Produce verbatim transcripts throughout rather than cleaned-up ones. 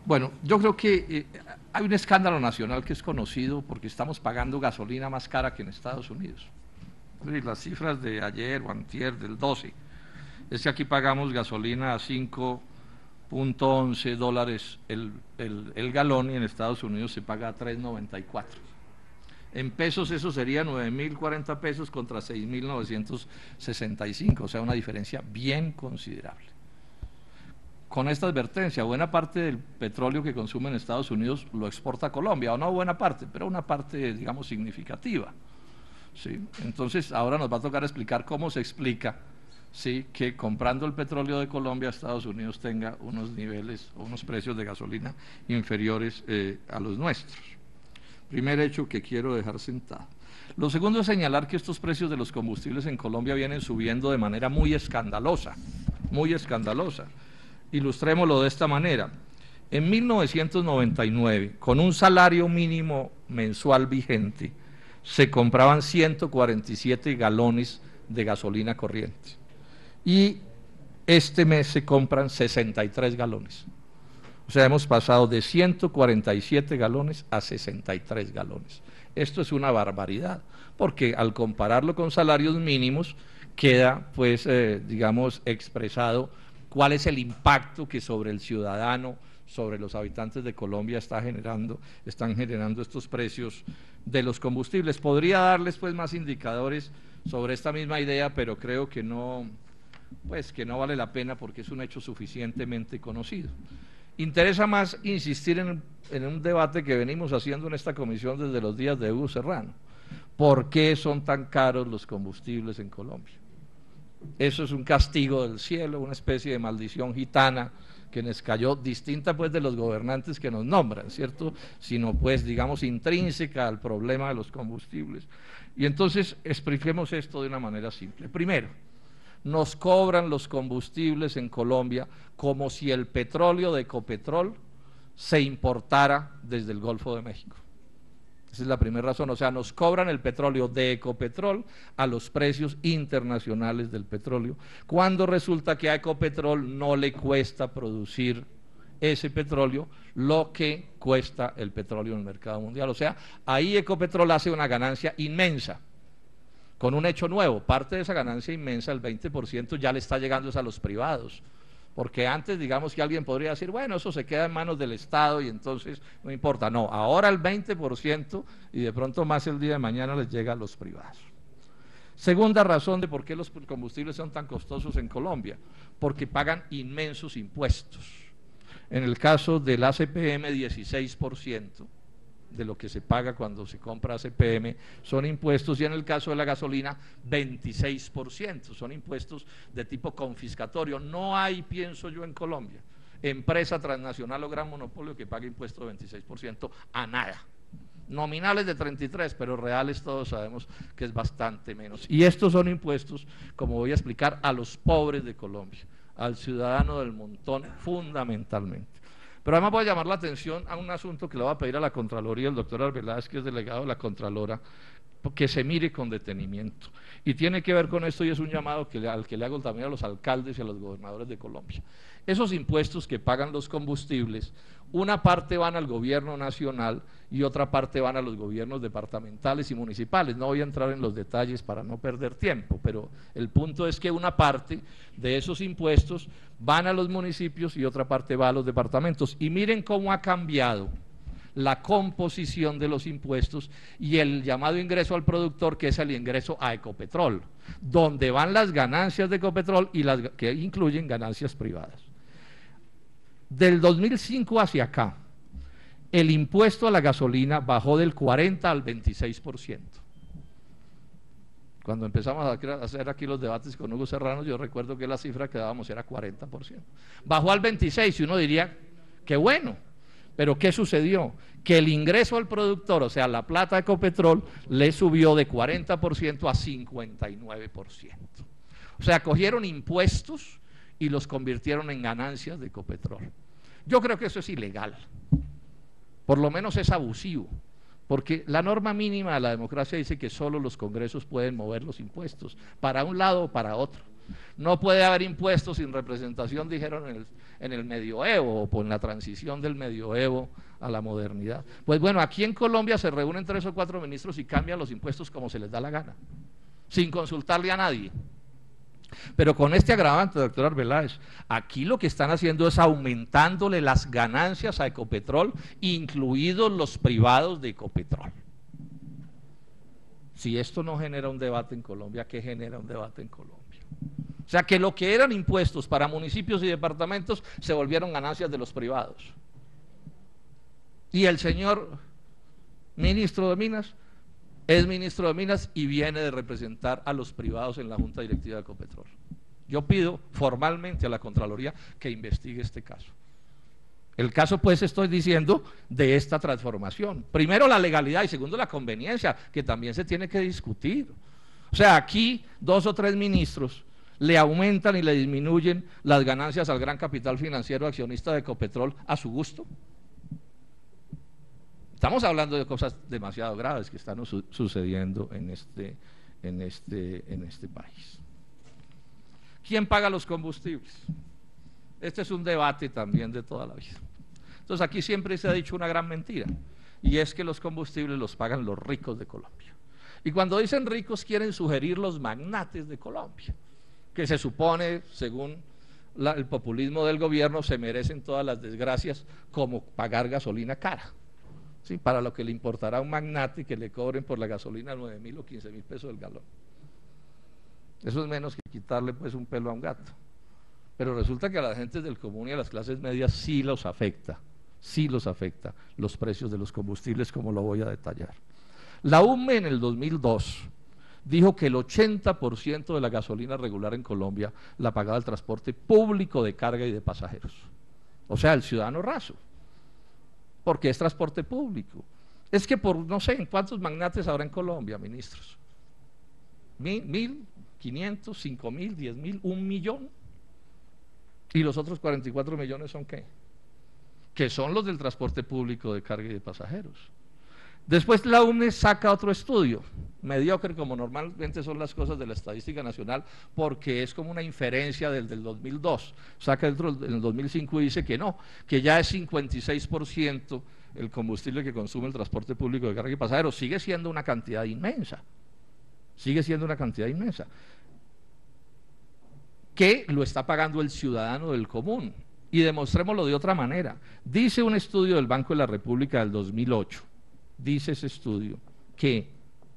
Bueno, yo creo que eh, hay un escándalo nacional que es conocido porque estamos pagando gasolina más cara que en Estados Unidos. Sí, las cifras de ayer o antier del doce, es que aquí pagamos gasolina a cinco punto once dólares el, el, el galón y en Estados Unidos se paga a tres noventa y cuatro. En pesos eso sería nueve mil cuarenta pesos contra seis mil novecientos sesenta y cinco, o sea, una diferencia bien considerable. Con esta advertencia, buena parte del petróleo que consume en Estados Unidos lo exporta a Colombia, o no buena parte, pero una parte, digamos, significativa. ¿Sí? Entonces, ahora nos va a tocar explicar cómo se explica, ¿sí?, que comprando el petróleo de Colombia, Estados Unidos tenga unos niveles o unos precios de gasolina inferiores eh, a los nuestros. Primer hecho que quiero dejar sentado. Lo segundo es señalar que estos precios de los combustibles en Colombia vienen subiendo de manera muy escandalosa, muy escandalosa. Ilustrémoslo de esta manera. En mil novecientos noventa y nueve, con un salario mínimo mensual vigente, se compraban ciento cuarenta y siete galones de gasolina corriente. Y este mes se compran sesenta y tres galones. O sea, hemos pasado de ciento cuarenta y siete galones a sesenta y tres galones. Esto es una barbaridad, porque al compararlo con salarios mínimos, queda, pues, eh, digamos, expresado cuál es el impacto que sobre el ciudadano, sobre los habitantes de Colombia está generando, están generando estos precios de los combustibles. Podría darles pues más indicadores sobre esta misma idea, pero creo que no, pues que no vale la pena porque es un hecho suficientemente conocido. Interesa más insistir en, en un debate que venimos haciendo en esta comisión desde los días de Hugo Serrano. ¿Por qué son tan caros los combustibles en Colombia? Eso es un castigo del cielo, una especie de maldición gitana que nos cayó, distinta pues de los gobernantes que nos nombran, ¿cierto? Sino pues, digamos, intrínseca al problema de los combustibles. Y entonces expliquemos esto de una manera simple. Primero, nos cobran los combustibles en Colombia como si el petróleo de Ecopetrol se importara desde el Golfo de México. Esa es la primera razón, o sea, nos cobran el petróleo de Ecopetrol a los precios internacionales del petróleo, cuando resulta que a Ecopetrol no le cuesta producir ese petróleo lo que cuesta el petróleo en el mercado mundial. O sea, ahí Ecopetrol hace una ganancia inmensa, con un hecho nuevo. Parte de esa ganancia inmensa, el veinte por ciento, ya le está llegando a los privados. Porque antes, digamos que alguien podría decir, bueno, eso se queda en manos del Estado y entonces no importa. No, ahora el veinte por ciento y de pronto más el día de mañana les llega a los privados. Segunda razón de por qué los combustibles son tan costosos en Colombia, porque pagan inmensos impuestos. En el caso del A C P M, dieciséis por ciento de lo que se paga cuando se compra A C P M son impuestos, y en el caso de la gasolina veintiséis por ciento, son impuestos de tipo confiscatorio. No hay, pienso yo, en Colombia, empresa transnacional o gran monopolio que pague impuesto de veintiséis por ciento a nada. Nominales de treinta y tres, pero reales todos sabemos que es bastante menos. Y estos son impuestos, como voy a explicar, a los pobres de Colombia, al ciudadano del montón fundamentalmente. Pero además voy a llamar la atención a un asunto que le voy a pedir a la Contraloría, el doctor Arbeláez, que es delegado de la Contralora, que se mire con detenimiento. Y tiene que ver con esto, y es un llamado que, al que le hago también a los alcaldes y a los gobernadores de Colombia. Esos impuestos que pagan los combustibles, una parte van al gobierno nacional y otra parte van a los gobiernos departamentales y municipales. No voy a entrar en los detalles para no perder tiempo, pero el punto es que una parte de esos impuestos van a los municipios y otra parte va a los departamentos. Y miren cómo ha cambiado la composición de los impuestos y el llamado ingreso al productor, que es el ingreso a Ecopetrol, donde van las ganancias de Ecopetrol y las que incluyen ganancias privadas. Del dos mil cinco hacia acá, el impuesto a la gasolina bajó del cuarenta al veintiséis por ciento. Cuando empezamos a hacer aquí los debates con Hugo Serrano, yo recuerdo que la cifra que dábamos era cuarenta por ciento. Bajó al veintiséis por ciento y uno diría, qué bueno, pero ¿qué sucedió? Que el ingreso al productor, o sea, la plata de Ecopetrol, le subió de cuarenta por ciento a cincuenta y nueve por ciento. O sea, cogieron impuestos y los convirtieron en ganancias de Ecopetrol. Yo creo que eso es ilegal, por lo menos es abusivo, porque la norma mínima de la democracia dice que solo los congresos pueden mover los impuestos, para un lado o para otro. No puede haber impuestos sin representación, dijeron en el, en el medioevo o en la transición del medioevo a la modernidad. Pues bueno, aquí en Colombia se reúnen tres o cuatro ministros y cambian los impuestos como se les da la gana, sin consultarle a nadie. Pero con este agravante, doctor Arbeláez, aquí lo que están haciendo es aumentándole las ganancias a Ecopetrol, incluidos los privados de Ecopetrol. Si esto no genera un debate en Colombia, ¿qué genera un debate en Colombia? O sea, que lo que eran impuestos para municipios y departamentos se volvieron ganancias de los privados. Y el señor ministro de Minas es ministro de Minas y viene de representar a los privados en la Junta Directiva de Ecopetrol. Yo pido formalmente a la Contraloría que investigue este caso. El caso, pues, estoy diciendo, de esta transformación. Primero, la legalidad y segundo, la conveniencia, que también se tiene que discutir. O sea, aquí dos o tres ministros le aumentan y le disminuyen las ganancias al gran capital financiero accionista de Ecopetrol a su gusto. Estamos hablando de cosas demasiado graves que están su sucediendo en este, en, este, en este país. ¿Quién paga los combustibles? Este es un debate también de toda la vida. Entonces aquí siempre se ha dicho una gran mentira, y es que los combustibles los pagan los ricos de Colombia. Y cuando dicen ricos quieren sugerir los magnates de Colombia, que se supone, según la, el populismo del gobierno, se merecen todas las desgracias como pagar gasolina cara. Sí, para lo que le importará a un magnate que le cobren por la gasolina nueve mil o quince mil pesos el galón. Eso es menos que quitarle pues un pelo a un gato. Pero resulta que a la gente del común y a las clases medias sí los afecta, sí los afecta los precios de los combustibles, como lo voy a detallar. La U M E en el dos mil dos dijo que el ochenta por ciento de la gasolina regular en Colombia la pagaba el transporte público de carga y de pasajeros. O sea, el ciudadano raso. Porque es transporte público. Es que por, no sé, ¿en cuántos magnates habrá en Colombia, ministros? ¿Mil, mil, quinientos, cinco mil, diez mil, un millón? ¿Y los otros cuarenta y cuatro millones son qué? Que son los del transporte público de carga y de pasajeros. Después la U M E saca otro estudio, mediocre como normalmente son las cosas de la estadística nacional, porque es como una inferencia del del dos mil dos, saca dentro del dos mil cinco y dice que no, que ya es cincuenta y seis por ciento el combustible que consume el transporte público de carga y pasajeros. Sigue siendo una cantidad inmensa, sigue siendo una cantidad inmensa, que lo está pagando el ciudadano del común. Y demostrémoslo de otra manera. Dice un estudio del Banco de la República del dos mil ocho, dice ese estudio, que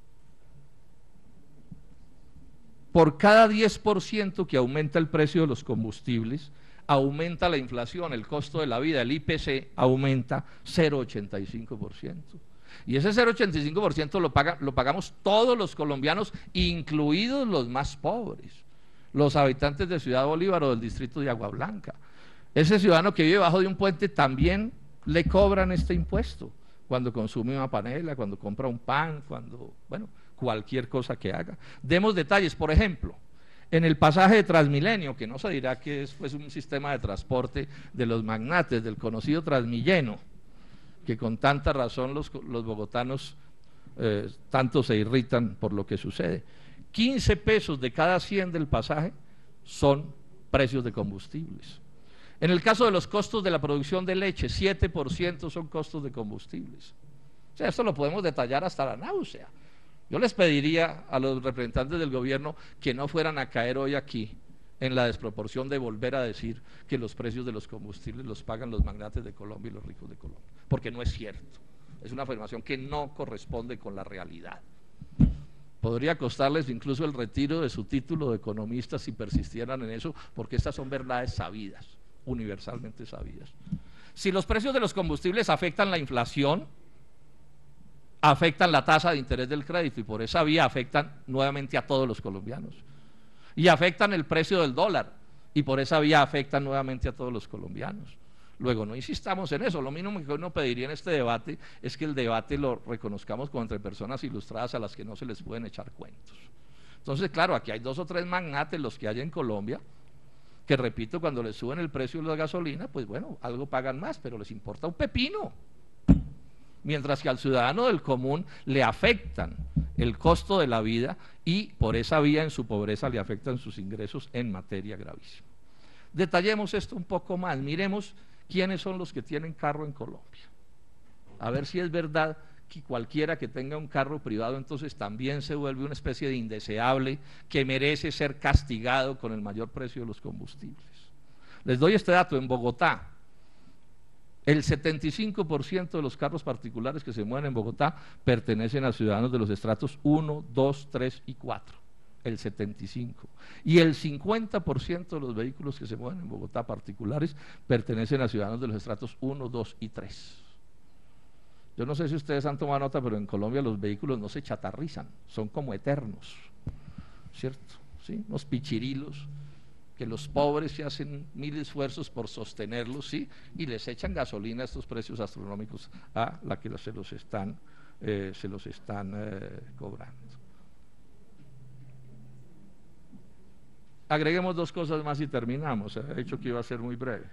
por cada diez por ciento que aumenta el precio de los combustibles, aumenta la inflación, el costo de la vida, el I P C aumenta cero coma ochenta y cinco por ciento. Y ese cero coma ochenta y cinco por ciento lo, paga, lo pagamos todos los colombianos, incluidos los más pobres, los habitantes de Ciudad Bolívar o del distrito de Agua Blanca. Ese ciudadano que vive bajo de un puente también le cobran este impuesto cuando consume una panela, cuando compra un pan, cuando, bueno, cualquier cosa que haga. Demos detalles, por ejemplo, en el pasaje de Transmilenio, que no se dirá que es pues un sistema de transporte de los magnates, del conocido Transmilleno, que con tanta razón los, los bogotanos eh, tanto se irritan por lo que sucede. quince pesos de cada cien del pasaje son precios de combustibles. En el caso de los costos de la producción de leche, siete por ciento son costos de combustibles. O sea, esto lo podemos detallar hasta la náusea. Yo les pediría a los representantes del gobierno que no fueran a caer hoy aquí en la desproporción de volver a decir que los precios de los combustibles los pagan los magnates de Colombia y los ricos de Colombia, porque no es cierto. Es una afirmación que no corresponde con la realidad. Podría costarles incluso el retiro de su título de economistas si persistieran en eso, porque estas son verdades sabidas, universalmente sabidas. Si los precios de los combustibles afectan la inflación, afectan la tasa de interés del crédito y por esa vía afectan nuevamente a todos los colombianos. Y afectan el precio del dólar y por esa vía afectan nuevamente a todos los colombianos. Luego, no insistamos en eso. Lo mínimo que uno pediría en este debate es que el debate lo reconozcamos como entre personas ilustradas a las que no se les pueden echar cuentos. Entonces, claro, aquí hay dos o tres magnates, los que hay en Colombia, que repito, cuando les suben el precio de la gasolina, pues bueno, algo pagan más, pero les importa un pepino. Mientras que al ciudadano del común le afectan el costo de la vida y por esa vía en su pobreza le afectan sus ingresos en materia gravísima. Detallemos esto un poco más, miremos quiénes son los que tienen carro en Colombia, a ver si es verdad que cualquiera que tenga un carro privado entonces también se vuelve una especie de indeseable que merece ser castigado con el mayor precio de los combustibles. Les doy este dato: en Bogotá, el setenta y cinco por ciento de los carros particulares que se mueven en Bogotá pertenecen a ciudadanos de los estratos uno, dos, tres y cuatro, el setenta y cinco por ciento. Y el cincuenta por ciento de los vehículos que se mueven en Bogotá particulares pertenecen a ciudadanos de los estratos uno, dos y tres. Yo no sé si ustedes han tomado nota, pero en Colombia los vehículos no se chatarrizan, son como eternos, ¿cierto? ¿Sí? Unos pichirilos que los pobres se hacen mil esfuerzos por sostenerlos, ¿sí? Y les echan gasolina a estos precios astronómicos a la que se los están, eh, se los están eh, cobrando. Agreguemos dos cosas más y terminamos. He dicho que iba a ser muy breve.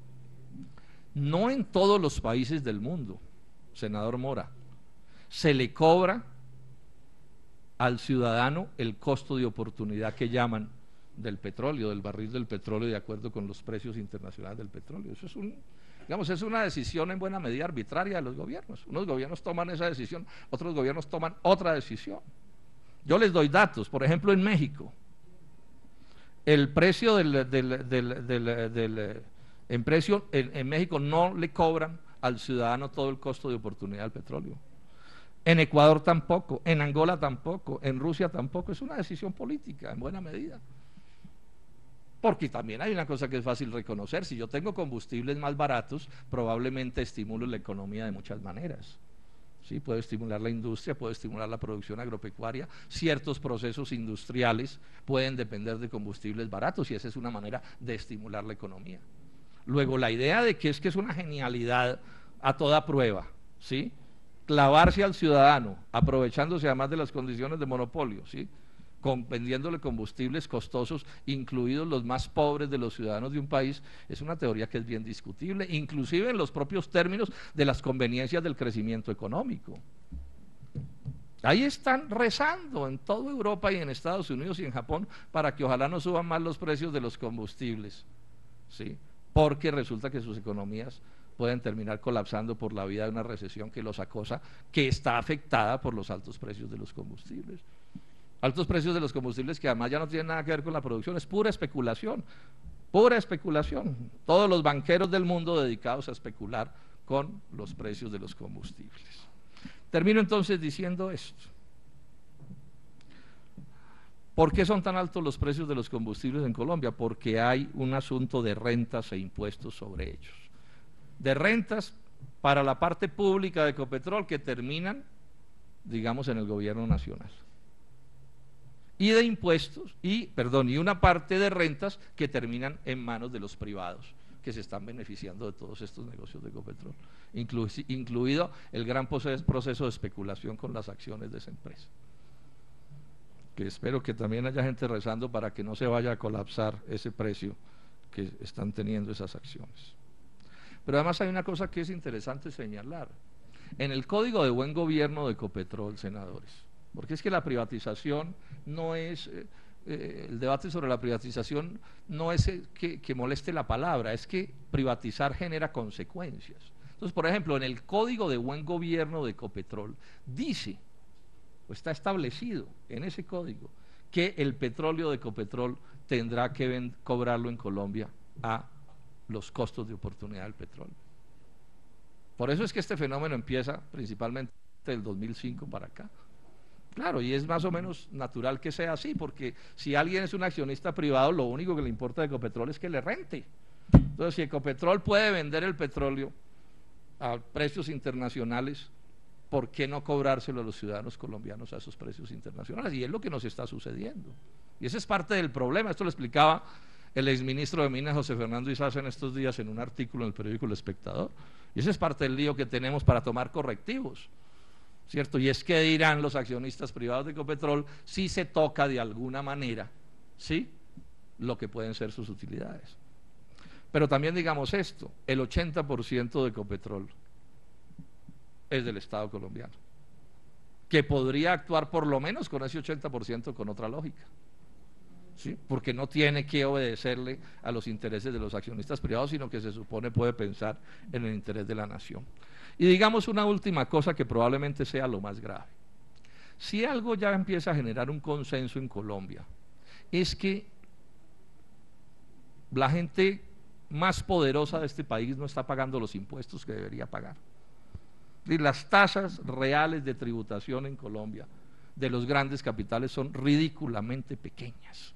No en todos los países del mundo, senador Mora, se le cobra al ciudadano el costo de oportunidad que llaman del petróleo, del barril del petróleo, de acuerdo con los precios internacionales del petróleo. Eso es un, digamos, es una decisión en buena medida arbitraria de los gobiernos. Unos gobiernos toman esa decisión, otros gobiernos toman otra decisión. Yo les doy datos. Por ejemplo, en México, el precio del, del, del, del, del en precio en, en México no le cobran al ciudadano todo el costo de oportunidad del petróleo. En Ecuador tampoco, en Angola tampoco, en Rusia tampoco. Es una decisión política en buena medida. Porque también hay una cosa que es fácil reconocer: si yo tengo combustibles más baratos, probablemente estimulo la economía de muchas maneras. ¿Sí? Puedo estimular la industria, puedo estimular la producción agropecuaria, ciertos procesos industriales pueden depender de combustibles baratos y esa es una manera de estimular la economía. Luego, la idea de que es que es una genialidad a toda prueba, ¿sí? Clavarse al ciudadano, aprovechándose además de las condiciones de monopolio, ¿sí? Con, vendiéndole combustibles costosos, incluidos los más pobres de los ciudadanos de un país, es una teoría que es bien discutible, inclusive en los propios términos de las conveniencias del crecimiento económico. Ahí están rezando en toda Europa y en Estados Unidos y en Japón para que ojalá no suban más los precios de los combustibles, ¿sí? Porque resulta que sus economías pueden terminar colapsando por la vía de una recesión que los acosa, que está afectada por los altos precios de los combustibles. Altos precios de los combustibles que además ya no tienen nada que ver con la producción, es pura especulación, pura especulación. Todos los banqueros del mundo dedicados a especular con los precios de los combustibles. Termino entonces diciendo esto. ¿Por qué son tan altos los precios de los combustibles en Colombia? Porque hay un asunto de rentas e impuestos sobre ellos. De rentas para la parte pública de Ecopetrol que terminan, digamos, en el gobierno nacional. Y de impuestos, y, perdón, y una parte de rentas que terminan en manos de los privados, que se están beneficiando de todos estos negocios de Ecopetrol, inclu incluido el gran proceso de especulación con las acciones de esa empresa. Que espero que también haya gente rezando para que no se vaya a colapsar ese precio que están teniendo esas acciones. Pero además hay una cosa que es interesante señalar. En el Código de Buen Gobierno de Ecopetrol, senadores, porque es que la privatización no es, eh, eh, el debate sobre la privatización no es eh, que, que moleste la palabra, es que privatizar genera consecuencias. Entonces, por ejemplo, en el Código de Buen Gobierno de Ecopetrol dice, o está establecido en ese código, que el petróleo de Ecopetrol tendrá que cobrarlo en Colombia a los costos de oportunidad del petróleo. Por eso es que este fenómeno empieza principalmente del dos mil cinco para acá. Claro, y es más o menos natural que sea así, porque si alguien es un accionista privado, lo único que le importa de Ecopetrol es que le rente. Entonces, si Ecopetrol puede vender el petróleo a precios internacionales, ¿por qué no cobrárselo a los ciudadanos colombianos a esos precios internacionales? Y es lo que nos está sucediendo. Y ese es parte del problema. Esto lo explicaba el exministro de Minas, José Fernando Isaza, en estos días en un artículo en el periódico El Espectador. Y ese es parte del lío que tenemos para tomar correctivos, ¿cierto? Y es que dirán los accionistas privados de Ecopetrol si se toca de alguna manera, ¿sí?, lo que pueden ser sus utilidades. Pero también digamos esto, el ochenta por ciento de Ecopetrol es del Estado colombiano. que podría actuar por lo menos con ese ochenta por ciento con otra lógica, ¿sí? Porque no tiene que obedecerle a los intereses de los accionistas privados, sino que se supone puede pensar en el interés de la nación. Y digamos una última cosa que probablemente sea lo más grave. Si algo ya empieza a generar un consenso en Colombia, es que la gente más poderosa de este país no está pagando los impuestos que debería pagar. Y las tasas reales de tributación en Colombia de los grandes capitales son ridículamente pequeñas.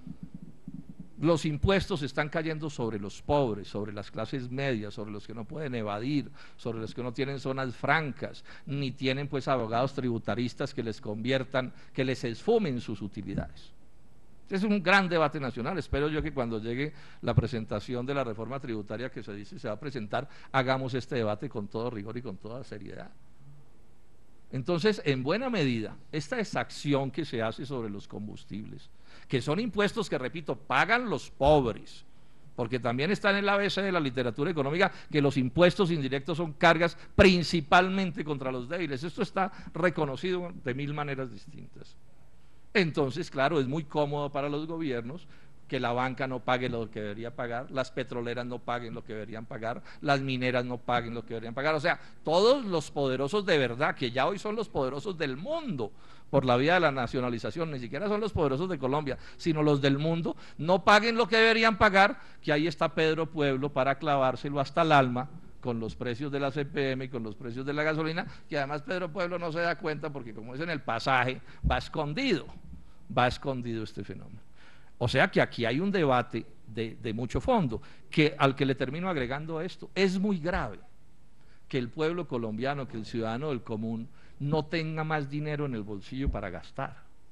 Los impuestos están cayendo sobre los pobres, sobre las clases medias, sobre los que no pueden evadir, sobre los que no tienen zonas francas, ni tienen pues abogados tributaristas que les conviertan, que les esfumen sus utilidades. Es un gran debate nacional. Espero yo que cuando llegue la presentación de la reforma tributaria que se dice se va a presentar, hagamos este debate con todo rigor y con toda seriedad. Entonces, en buena medida, esta exacción que se hace sobre los combustibles, que son impuestos que, repito, pagan los pobres, porque también está en el A B C de la literatura económica que los impuestos indirectos son cargas principalmente contra los débiles. Esto está reconocido de mil maneras distintas. Entonces, claro, es muy cómodo para los gobiernos que la banca no pague lo que debería pagar, las petroleras no paguen lo que deberían pagar, las mineras no paguen lo que deberían pagar. O sea, todos los poderosos de verdad, que ya hoy son los poderosos del mundo por la vía de la nacionalización, ni siquiera son los poderosos de Colombia, sino los del mundo, no paguen lo que deberían pagar, que ahí está Pedro Pueblo para clavárselo hasta el alma con los precios de la C P M y con los precios de la gasolina, que además Pedro Pueblo no se da cuenta porque como es en el pasaje, va escondido, va escondido este fenómeno. O sea que aquí hay un debate de, de mucho fondo, que al que le termino agregando esto, es muy grave que el pueblo colombiano, que el ciudadano del común, no tenga más dinero en el bolsillo para gastar,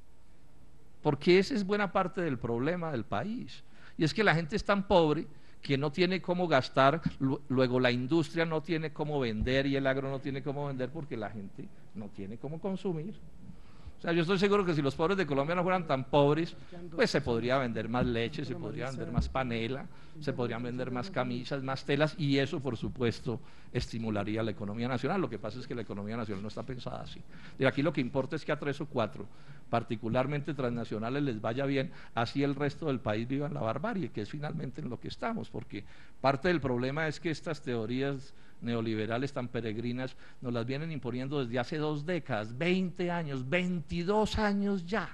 porque esa es buena parte del problema del país, y es que la gente es tan pobre que no tiene cómo gastar, luego la industria no tiene cómo vender y el agro no tiene cómo vender porque la gente no tiene cómo consumir. O sea, yo estoy seguro que si los pobres de Colombia no fueran tan pobres, pues se podría vender más leche, se podría vender más panela, se podrían vender más camisas, más telas, y eso, por supuesto, estimularía la economía nacional. Lo que pasa es que la economía nacional no está pensada así. Y aquí lo que importa es que a tres o cuatro, particularmente transnacionales, les vaya bien, así el resto del país viva en la barbarie, que es finalmente en lo que estamos, porque parte del problema es que estas teorías neoliberales tan peregrinas nos las vienen imponiendo desde hace dos décadas, veinte años, veintidós años ya,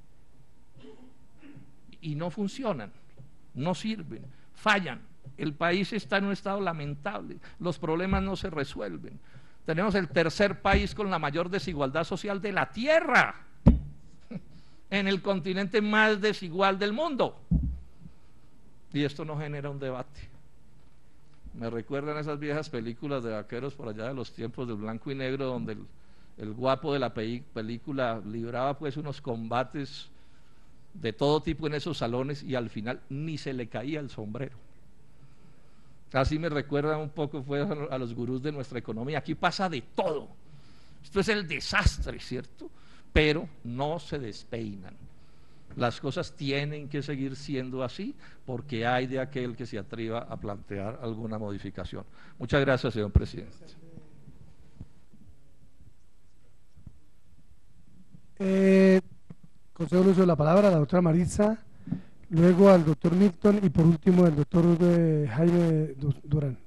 y no funcionan, no sirven, fallan. El país está en un estado lamentable, los problemas no se resuelven. Tenemos el tercer país con la mayor desigualdad social de la tierra, en el continente más desigual del mundo, y esto no genera un debate. Me recuerdan esas viejas películas de vaqueros por allá de los tiempos del blanco y negro, donde el, el guapo de la pe película libraba pues unos combates de todo tipo en esos salones y al final ni se le caía el sombrero. Así me recuerda un poco fue a los gurús de nuestra economía. Aquí pasa de todo. Esto es el desastre, ¿cierto? Pero no se despeinan. Las cosas tienen que seguir siendo así porque hay de aquel que se atreva a plantear alguna modificación. Muchas gracias, señor presidente. Eh, concedo el uso de la palabra a la doctora Maritza, luego al doctor Milton y por último el doctor eh, Jaime Durán.